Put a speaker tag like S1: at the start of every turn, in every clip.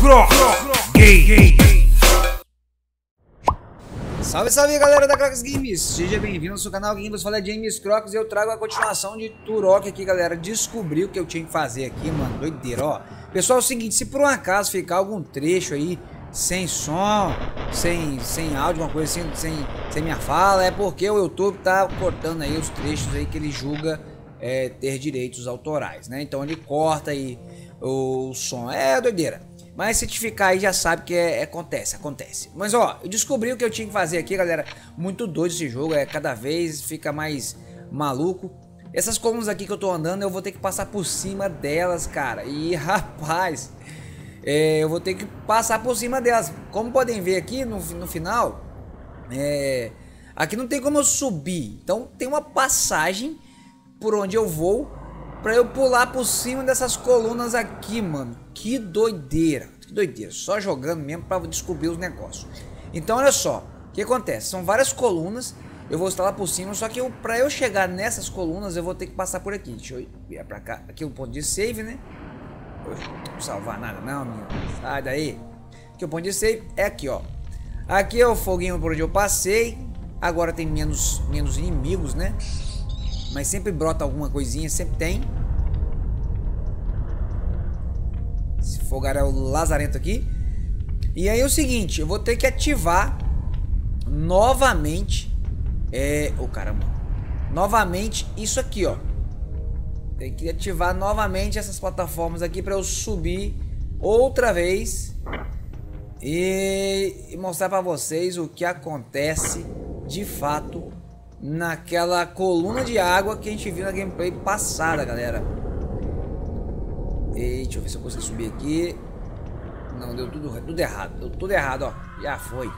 S1: Croc Game.
S2: Salve, salve galera da Crocs Games, seja bem-vindo ao seu canal Games. Fala James Crocs e eu trago a continuação de Turok aqui, galera. Descobri o que eu tinha que fazer aqui, mano, doideira, ó. Pessoal, é o seguinte, se por um acaso ficar algum trecho aí sem som, sem áudio, uma coisa assim, sem minha fala, é porque o YouTube tá cortando aí os trechos aí que ele julga ter direitos autorais, né? Então ele corta aí o som, é doideira. Mas se te ficar aí já sabe que acontece. Mas ó, eu descobri o que eu tinha que fazer aqui, galera. Muito doido esse jogo, cada vez fica mais maluco. Essas colunas aqui que eu tô andando, eu vou ter que passar por cima delas, cara. E rapaz, eu vou ter que passar por cima delas. Como podem ver aqui no final, aqui não tem como eu subir. Então tem uma passagem por onde eu vou pra eu pular por cima dessas colunas aqui, mano. Que doideira, só jogando mesmo pra descobrir os negócios. Então olha só, o que acontece, são várias colunas, eu vou estar lá por cima, só que pra eu chegar nessas colunas eu vou ter que passar por aqui. Deixa eu ir pra cá, aqui é o ponto de save, né? Não vou salvar nada não, menino, sai daí. Aqui o ponto de save é aqui, ó. Aqui é o foguinho por onde eu passei, agora tem menos inimigos, né? Mas sempre brota alguma coisinha, sempre tem. Esse fogar é o lazarento aqui. E aí é o seguinte, eu vou ter que ativar novamente novamente isso aqui, ó. Tem que ativar novamente essas plataformas aqui para eu subir outra vez e mostrar para vocês o que acontece de fato naquela coluna de água que a gente viu na gameplay passada, galera. E deixa eu ver se eu consigo subir aqui. Não, deu tudo errado. Deu tudo errado, ó. Já foi.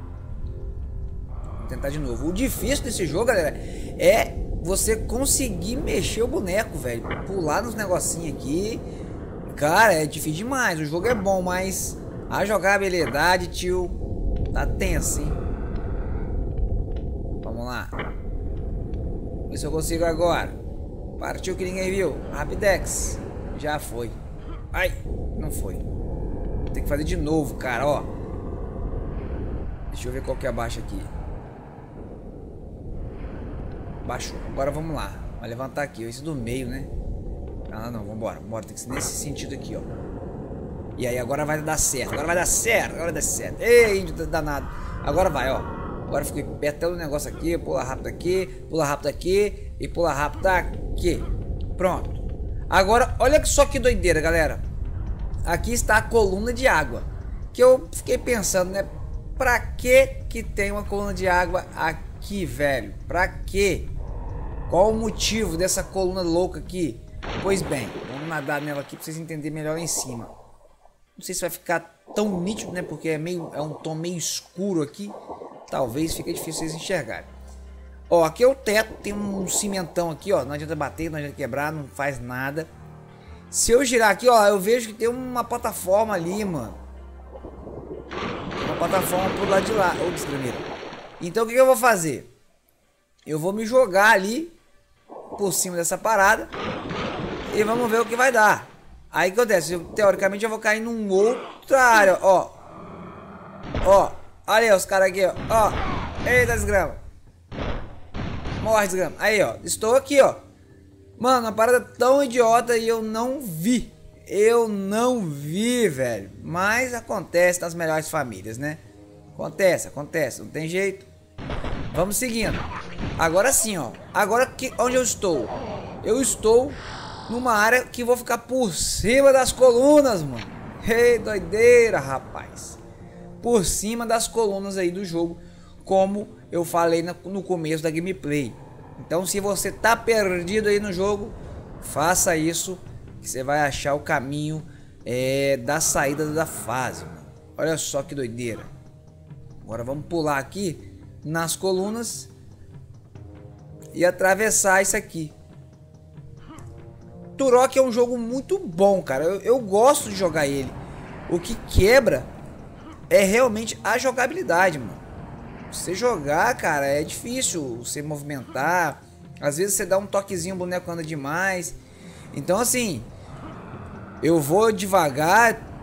S2: Vou tentar de novo. O difícil desse jogo, galera, é você conseguir mexer o boneco, velho. Pular nos negocinhos aqui. Cara, é difícil demais. O jogo é bom, mas a jogabilidade, tio, tá tenso, hein? Vamos lá. Vê se eu consigo agora. Partiu que ninguém viu. Rapidex. Já foi. Ai, não foi. Tem que fazer de novo, cara, ó. Deixa eu ver qual que abaixa aqui. Baixou. Agora vamos lá. Vai levantar aqui. Esse do meio, né? Ah, não. Vambora. Tem que ser nesse sentido aqui, ó. E aí, agora vai dar certo. Agora vai dar certo. Ei, índio danado. Agora vai, ó. Agora fica perto até do negócio aqui. Pula rápido aqui. Pula rápido aqui. E pula rápido aqui. Pronto. Agora, olha só que doideira, galera. Aqui está a coluna de água. Que eu fiquei pensando, né? Pra que tem uma coluna de água aqui, velho? Pra quê? Qual o motivo dessa coluna louca aqui? Pois bem, vamos nadar nela aqui pra vocês entenderem melhor lá em cima. Não sei se vai ficar tão nítido, né? Porque é um tom meio escuro aqui. Talvez fique difícil vocês enxergarem. Ó, aqui é o teto, tem um cimentão aqui, ó. Não adianta bater, não adianta quebrar, não faz nada. Se eu girar aqui, ó, eu vejo que tem uma plataforma ali, mano. Uma plataforma pro lado de lá. Ô, desgrameira. Então o que eu vou fazer? Eu vou me jogar ali por cima dessa parada e vamos ver o que vai dar. Aí o que acontece? Teoricamente eu vou cair num outra área, ó. Ó, olha aí os caras aqui, ó. Ó, eita desgrama. Morre, desgrama. Aí, ó. Estou aqui, ó. Mano, uma parada tão idiota e eu não vi. Eu não vi, velho. Mas acontece nas melhores famílias, né? Acontece. Não tem jeito. Vamos seguindo. Agora sim, ó. Agora onde eu estou? Eu estou numa área que vou ficar por cima das colunas, mano. Ei, doideira, rapaz. Por cima das colunas aí do jogo, como eu falei no começo da gameplay. Então se você tá perdido aí no jogo, faça isso que você vai achar o caminho da saída da fase, mano. Olha só que doideira. Agora vamos pular aqui nas colunas e atravessar isso aqui. Turok é um jogo muito bom, cara. Eu gosto de jogar ele. O que quebra é realmente a jogabilidade, mano. Você jogar, cara, é difícil você movimentar. Às vezes você dá um toquezinho, o boneco anda demais. Então assim, eu vou devagar,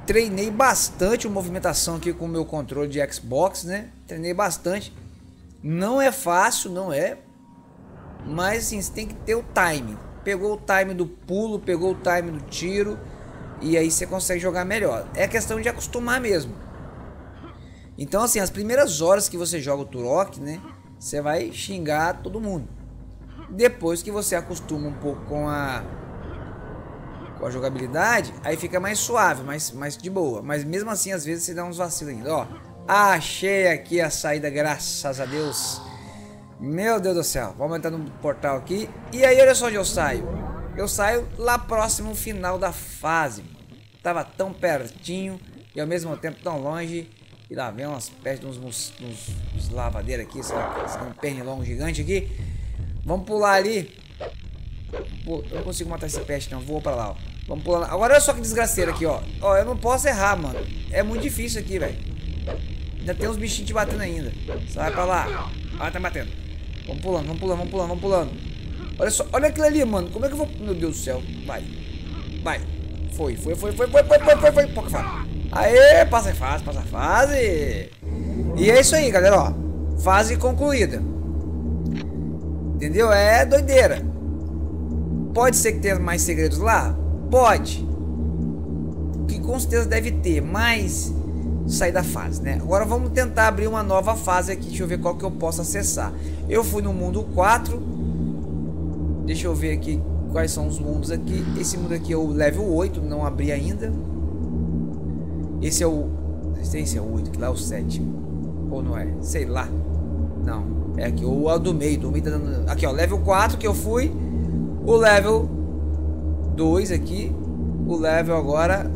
S2: treinei bastante a movimentação aqui com o meu controle de Xbox, né? Treinei bastante. Não é fácil, não é. Mas assim, você tem que ter o time. Pegou o time do pulo, pegou o time do tiro. E aí você consegue jogar melhor. É questão de acostumar mesmo. Então assim, as primeiras horas que você joga o Turok, né? Você vai xingar todo mundo. Depois que você acostuma um pouco com a jogabilidade, aí fica mais suave, mais de boa. Mas mesmo assim, às vezes você dá uns vacilos ainda. Ó, achei aqui a saída, graças a Deus. Meu Deus do céu. Vamos entrar no portal aqui. E aí, olha só onde eu saio. Eu saio lá próximo ao final da fase. Tava tão pertinho e ao mesmo tempo tão longe. E lá vem umas pestes, uns lavadeiros aqui. Um pernilongo gigante aqui. Vamos pular ali. Eu não consigo matar esse peste não, vou pra lá, ó. Vamos pular lá. Agora olha só que desgraceira aqui, ó. Ó, eu não posso errar, mano. É muito difícil aqui, velho. Ainda tem uns bichinhos te batendo ainda. Sai pra lá. Ah, tá batendo. Vamos pulando, vamos pulando, vamos pulando, vamos pulando. Olha só, olha aquilo ali, mano. Como é que eu vou... Meu Deus do céu. Vai. Vai. Foi. Pouca fase. Aê, passa a fase, passa a fase. E é isso aí, galera, ó. Fase concluída. Entendeu? É doideira. Pode ser que tenha mais segredos lá? Pode. Que com certeza deve ter, mas sair da fase, né? Agora vamos tentar abrir uma nova fase aqui. Deixa eu ver qual que eu posso acessar. Eu fui no mundo 4. Deixa eu ver aqui quais são os mundos aqui. Esse mundo aqui é o level 8, não abri ainda. Esse é o... Esse é o 8, que lá é o 7. Ou não é? Sei lá. Não, é aqui, ou é do meio. Do meio tá dando... Aqui, ó, level 4 que eu fui. O level 2 aqui. O level agora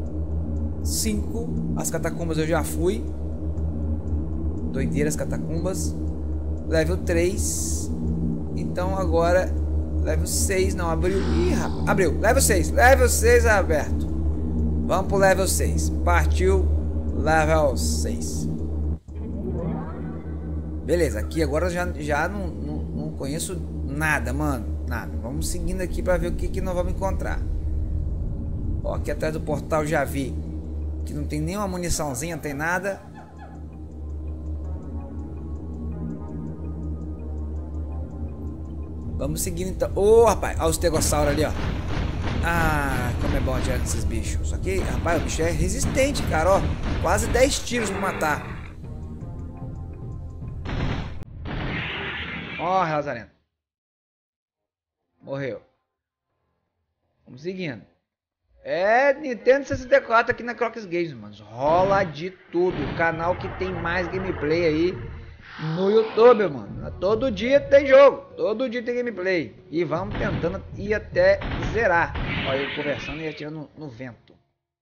S2: 5. As catacumbas eu já fui. Doideiras catacumbas. Level 3. Então agora level 6 não abriu. Ih, abriu. Level 6. Level 6 é aberto. Vamos pro level 6. Partiu level 6. Beleza, aqui agora já não conheço nada, mano. Nada. Vamos seguindo aqui para ver o que nós vamos encontrar. Ó, aqui atrás do portal já vi que não tem nenhuma muniçãozinha, não tem nada. Vamos seguindo então. Ô, rapaz, olha os tegossauros ali, ó. Ah, como é bom atirar nesses bichos. Só que, rapaz, o bicho é resistente, cara, ó. Quase 10 tiros pra matar. Ó, Lazarento. Morreu. Vamos seguindo. É Nintendo 64 aqui na Crocs Games, mano. Rola de tudo. Canal que tem mais gameplay aí no YouTube, mano. Todo dia tem jogo. Todo dia tem gameplay. E vamos tentando ir até zerar. Olha eu conversando e atirando no vento.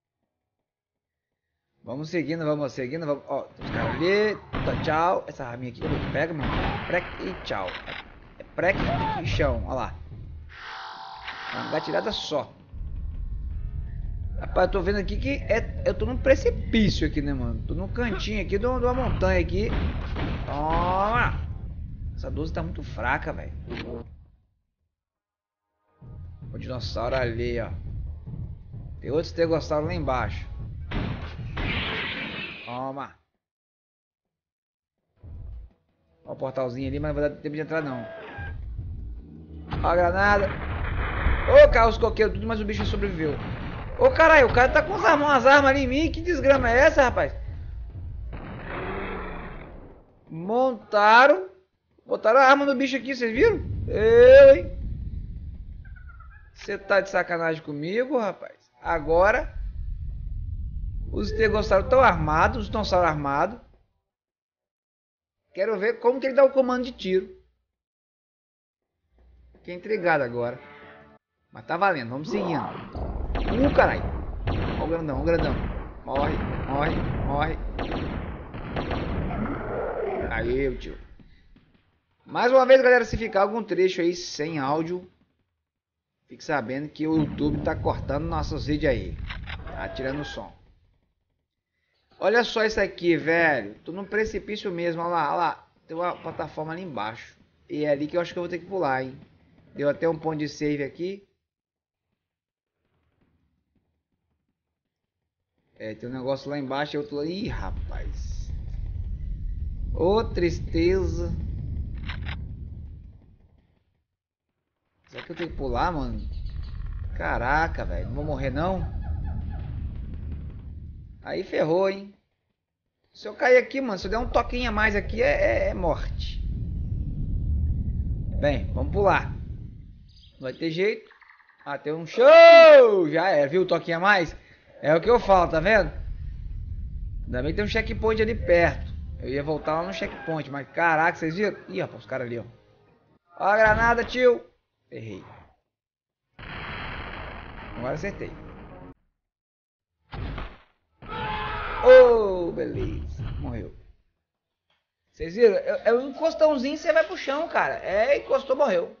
S2: Vamos seguindo, vamos seguindo. Vamos... Ó, tem os caras ali. Tchau. Essa arminha aqui. Pega, mano. Prec e tchau. É prec e chão. Olha lá. Uma gatilhada só. Rapaz, eu tô vendo aqui que eu tô num precipício aqui, né, mano? Tô num cantinho aqui de uma montanha aqui. Toma! Essa 12 tá muito fraca, velho. O dinossauro ali, ó. Tem outros tegossauros lá embaixo. Toma! Ó o portalzinho ali, mas não vai dar tempo de entrar, não. Ó a granada. Ô, carros coqueiros, tudo, mas o bicho sobreviveu. Ô, caralho, o cara tá com umas armas ali em mim. Que desgrama é essa, rapaz? Botaram a arma no bicho aqui, vocês viram? Eu, hein? Você tá de sacanagem comigo, rapaz? Agora os tegossauros estão armados, os dinossauros armados. Quero ver como que ele dá o comando de tiro. Fiquei intrigado agora. Mas tá valendo, vamos seguindo. Caralho. Ó o grandão, ó o grandão. Morre, morre, morre. Aí, tio. Mais uma vez, galera, se ficar algum trecho aí sem áudio, fique sabendo que o YouTube tá cortando nossos vídeos aí. Tá tirando o som. Olha só isso aqui, velho. Tô num precipício mesmo, olha lá, olha lá. Tem uma plataforma ali embaixo. E é ali que eu acho que eu vou ter que pular, hein. Deu até um ponto de save aqui. É, tem um negócio lá embaixo e outro lá. Ih, rapaz. Ô, tristeza. Será que eu tenho que pular, mano? Caraca, velho. Não vou morrer, não? Aí ferrou, hein? Se eu cair aqui, mano, se eu der um toquinho a mais aqui, é morte. Bem, vamos pular. Não vai ter jeito. Ah, tem um show! Já é, viu o toquinho a mais? É o que eu falo, tá vendo? Ainda bem que tem um checkpoint ali perto. Eu ia voltar lá no checkpoint, mas caraca, vocês viram? Ih, rapaz, os caras ali, ó. Ó a granada, tio. Errei. Agora acertei. Oh, beleza. Morreu. Vocês viram? É um encostãozinho e você vai pro chão, cara. É, encostou, morreu.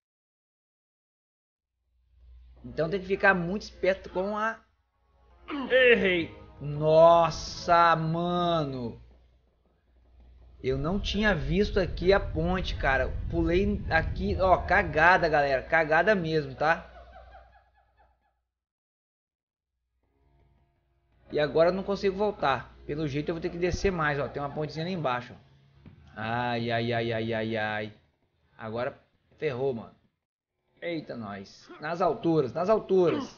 S2: Então tem que ficar muito esperto com a... Errei. Nossa, mano. Eu não tinha visto aqui a ponte, cara. Pulei aqui, ó, cagada, galera. Cagada mesmo, tá? E agora eu não consigo voltar. Pelo jeito eu vou ter que descer mais, ó. Tem uma pontezinha ali embaixo, ó. Ai, ai, ai, ai, ai, ai. Agora ferrou, mano. Eita, nós. Nas alturas, nas alturas.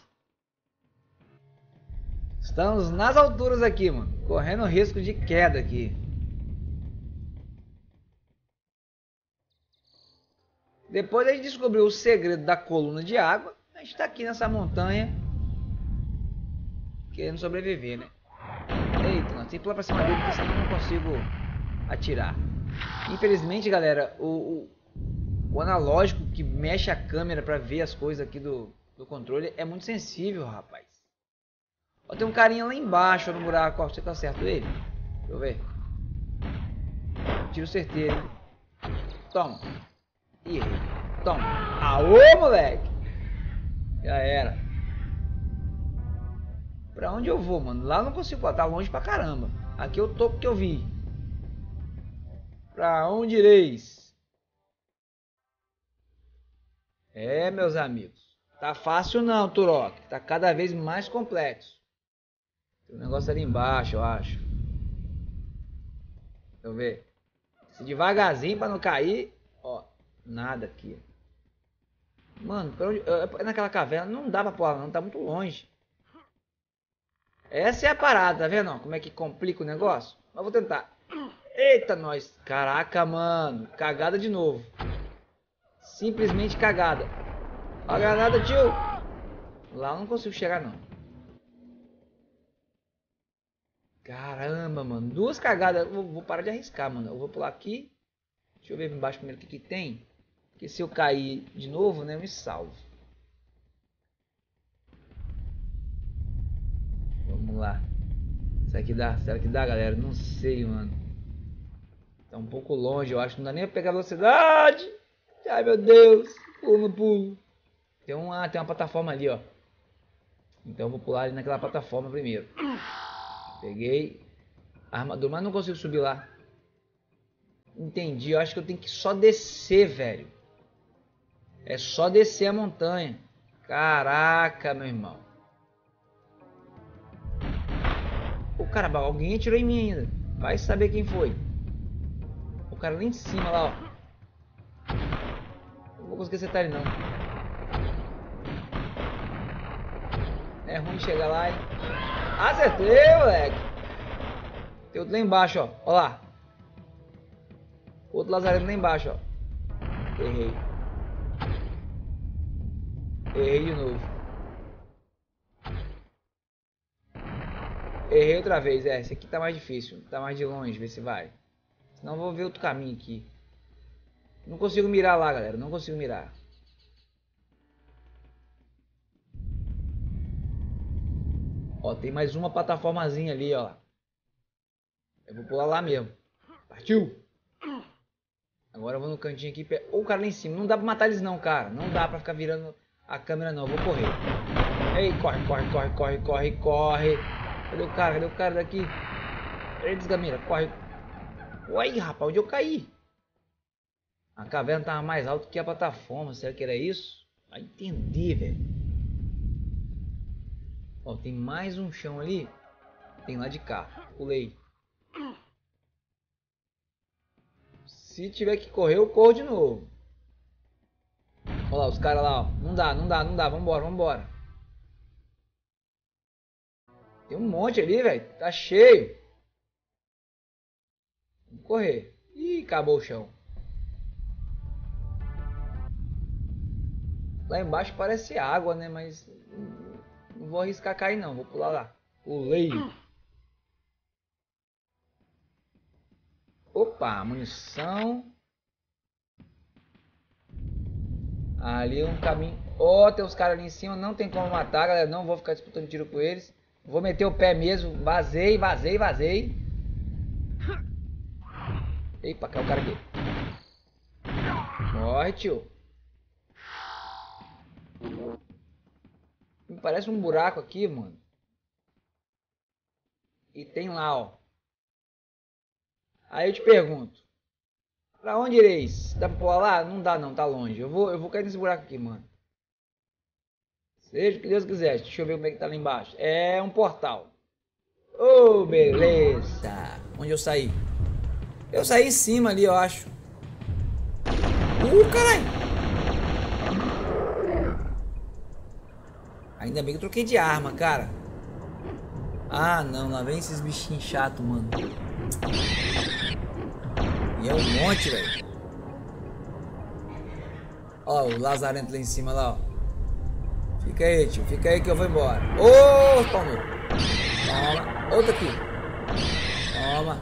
S2: Estamos nas alturas aqui, mano. Correndo risco de queda aqui. Depois a gente descobriu o segredo da coluna de água. A gente tá aqui nessa montanha. Querendo sobreviver, né? Eita, nós temos que pular pra cima dele, porque senão eu não consigo atirar. Infelizmente, galera, o analógico que mexe a câmera pra ver as coisas aqui do controle é muito sensível, rapaz. Ó, tem um carinha lá embaixo no buraco. Ó, você tá certo ele? Deixa eu ver. Tiro certeiro. Toma. Ih, toma. Aô, moleque. Já era. Pra onde eu vou, mano? Lá eu não consigo. Tá longe pra caramba. Aqui eu tô porque eu vi. Pra onde ireis? É, meus amigos. Tá fácil não, Turok. Tá cada vez mais complexo. Tem um negócio ali embaixo, eu acho. Deixa eu ver. Se devagarzinho pra não cair. Ó, nada aqui. Mano, pra onde... naquela caverna não dá pra pular não, tá muito longe. Essa é a parada, tá vendo? Ó, como é que complica o negócio? Mas vou tentar. Eita, nós. Caraca, mano. Cagada de novo. Simplesmente cagada. Ó a granada, tio. Lá eu não consigo chegar, não. Caramba, mano. Duas cagadas. Vou parar de arriscar, mano. Eu vou pular aqui. Deixa eu ver embaixo primeiro o que tem. Porque se eu cair de novo, né, eu me salvo. Vamos lá. Será que dá? Será que dá, galera? Não sei, mano. Tá um pouco longe, eu acho. Não dá nem pra pegar a velocidade. Ai, meu Deus. Pulo no pulo. Tem uma plataforma ali, ó. Então eu vou pular ali naquela plataforma primeiro. Peguei a armadura, mas não consigo subir lá. Entendi, eu acho que eu tenho que só descer, velho. É só descer a montanha. Caraca, meu irmão. Ô, caramba, alguém atirou em mim ainda. Vai saber quem foi. O cara lá em cima, lá, ó. Não vou conseguir acertar ele, não. É ruim chegar lá, hein? Acertei, moleque. Tem outro lá embaixo, ó. Ó lá. Outro lazarento lá embaixo, ó. Errei. Errei de novo. Errei outra vez. É, esse aqui tá mais difícil. Tá mais de longe, ver se vai. Senão eu vou ver outro caminho aqui. Não consigo mirar lá, galera. Não consigo mirar. Ó, tem mais uma plataformazinha ali, ó. Eu vou pular lá mesmo. Partiu! Agora eu vou no cantinho aqui. Ou o cara lá em cima. Não dá pra matar eles não, cara. Não dá pra ficar virando a câmera não. Eu vou correr. Ei, corre, corre, corre, corre, corre, corre. Cadê o cara? Cadê o cara daqui? Ei, desgamira, corre. Uai, rapaz, onde eu caí? A caverna tava mais alta que a plataforma. Será que era isso? Vai entender, velho. Ó, tem mais um chão ali.
S3: Tem lá de cá. Pulei. Se tiver que correr, eu corro de novo. Olha lá, os caras lá, ó. Não dá, não dá, não dá. Vambora, vambora. Tem um monte ali, velho. Tá cheio. Vamos correr. Ih, acabou o chão. Lá embaixo parece água, né? Mas não vou arriscar cair não. Vou pular lá. Pulei. Opa, munição. Ali um caminho. Ó, tem os caras ali em cima. Não tem como matar, galera. Não vou ficar disputando tiro com eles. Vou meter o pé mesmo. Vazei, vazei, vazei. Eita, caiu o cara aqui. Morre, tio. Me parece um buraco aqui, mano. E tem lá, ó. Aí eu te pergunto. Pra onde ireis? Dá pra pular lá? Não dá não, tá longe. Eu vou cair nesse buraco aqui, mano. Seja o que Deus quiser. Deixa eu ver como é que tá lá embaixo. É um portal. Oh, beleza. Onde eu saí? Eu saí em cima ali, eu acho. Caralho. Ainda bem que eu troquei de arma, cara. Ah, não. Lá vem esses bichinhos chatos, mano. E é um monte, velho. Ó, o lazarento lá em cima, lá, ó. Fica aí, tio. Fica aí que eu vou embora. Ô, toma. Toma. Outro aqui. Toma.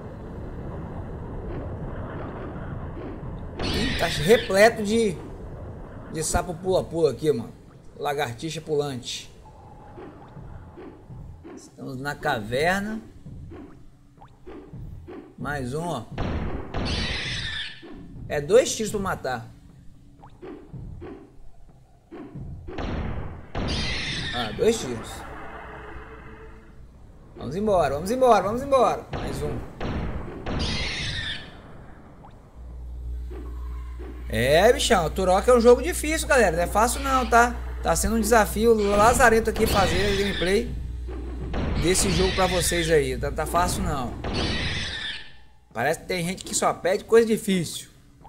S3: Tá repleto de sapo pula-pula aqui, mano. Lagartixa pulante. Estamos na caverna. Mais um, ó. É 2 tiros pra matar. Ah, 2 tiros. Vamos embora, vamos embora, vamos embora. Mais um. É, bichão, o Turok é um jogo difícil, galera. Não é fácil não, tá? Tá sendo um desafio lazarento aqui fazer gameplay desse jogo pra vocês aí. Não tá fácil não. Parece que tem gente que só pede coisa difícil.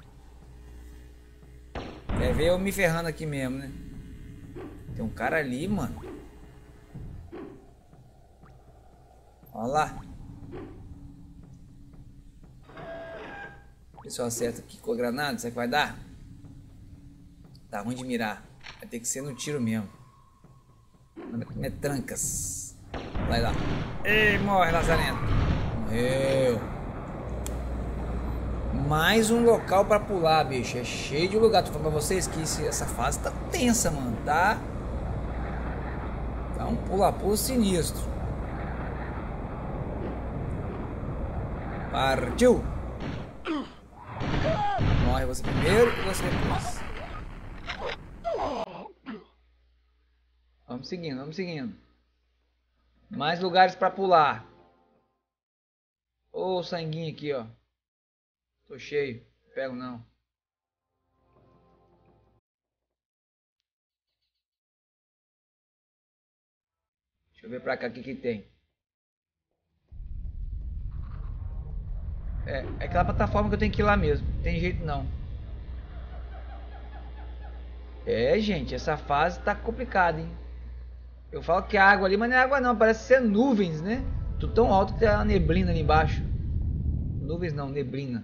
S3: Quer ver eu me ferrando aqui mesmo, né? Tem um cara ali, mano. Olha lá. Ver se eu acerto aqui com a granada. Será que vai dar? Tá ruim de mirar. Vai ter que ser no tiro mesmo. Metrancas. Vai lá. Ei, morre, lazarento. Morreu. Mais um local pra pular, bicho. É cheio de lugar. Tô falando pra vocês que essa fase tá tensa, mano. Tá um pula-pula sinistro. Partiu. Morre você primeiro e você depois. Vamos seguindo, vamos seguindo. Mais lugares pra pular. Ô, sanguinho aqui, ó. Tô cheio. Pego não. Deixa eu ver pra cá o que tem. É aquela plataforma que eu tenho que ir lá mesmo. Não tem jeito não. É, gente, essa fase tá complicada, hein? Eu falo que é água ali, mas não é água não. Parece ser nuvens, né? Tô tão alto que tem uma neblina ali embaixo. Nuvens não, neblina.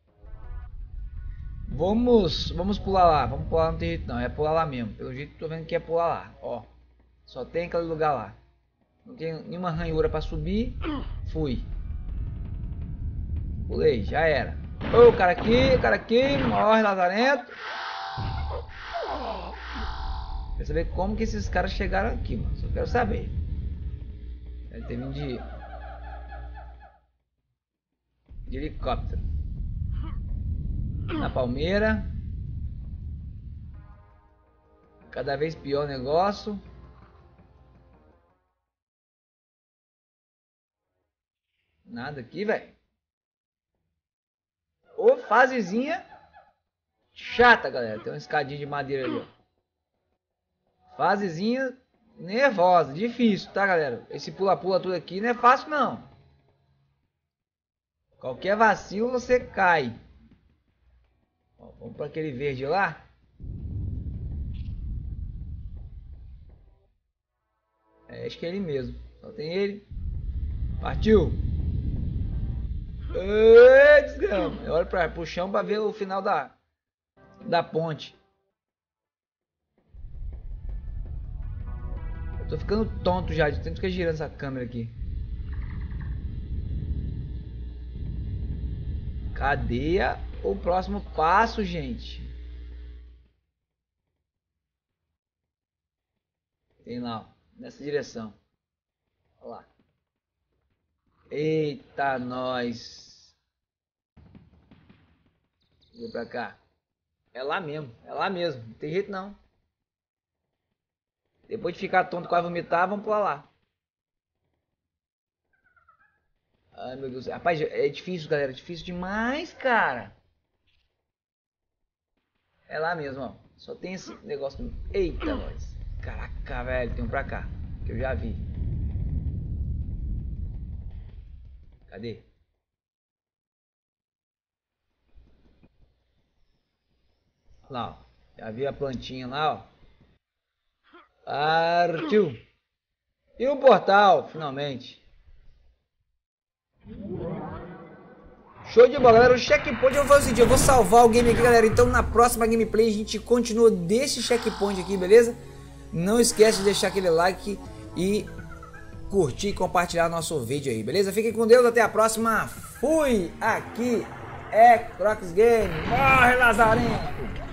S3: Vamos pular lá. Vamos pular, não tem jeito não. É pular lá mesmo. Pelo jeito tô vendo que é pular lá. Ó. Só tem aquele lugar lá. Não tem nenhuma ranhura pra subir. Fui. Pulei, já era. Ô, cara aqui. Morre, lazarento. Quero saber como que esses caras chegaram aqui, mano. Só quero saber. Deve ter vindo de helicóptero. Na palmeira. Cada vez pior o negócio. Nada aqui, velho. Ô, fasezinha chata, galera. Tem uma escadinha de madeira ali, ó. Fasezinha nervosa. Difícil, tá, galera? Esse pula-pula tudo aqui não é fácil, não. Qualquer vacilo você cai. Ó, vamos para aquele verde lá. É, acho que é ele mesmo. Só tem ele. Partiu. Ei, desgrama. Eu olho pro chão para ver o final da ponte. Eu tô ficando tonto já de tanto ficar girando essa câmera aqui. Cadê o próximo passo, gente? Tem lá, ó, nessa direção. Olha lá. Eita, nós. Vem pra cá. É lá mesmo, não tem jeito não. Depois de ficar tonto, quase vomitar, vamos pular lá. Ai, meu Deus. Rapaz, é difícil, galera. Difícil demais, cara. É lá mesmo, ó. Só tem esse negócio. Eita, nós. Caraca, velho. Tem um pra cá. Que eu já vi. Cadê? Lá, ó. Já vi a plantinha lá, ó. Partiu. E o portal, finalmente. Show de bola, galera. O checkpoint eu vou fazer o seguinte, eu vou salvar o game aqui, galera. Então na próxima gameplay a gente continua desse checkpoint aqui, beleza? Não esquece de deixar aquele like e curtir e compartilhar nosso vídeo aí, beleza? Fiquem com Deus, até a próxima. Fui! Aqui é Crocs Game. Morre, Lazarento!